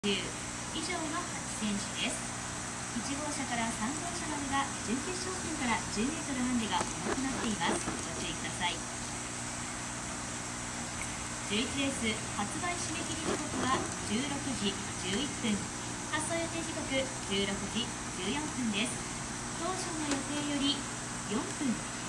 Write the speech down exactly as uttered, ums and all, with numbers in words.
以上のはちセンチです。いち号車からさん号車までが準決勝戦からじゅうメートルハンデが重くなっています。ご注意ください。じゅういちレース発売締め切り時刻はじゅうろくじじゅういっぷん、発送予定時刻じゅうろくじじゅうよんぷんです。当初の予定よりよんぷん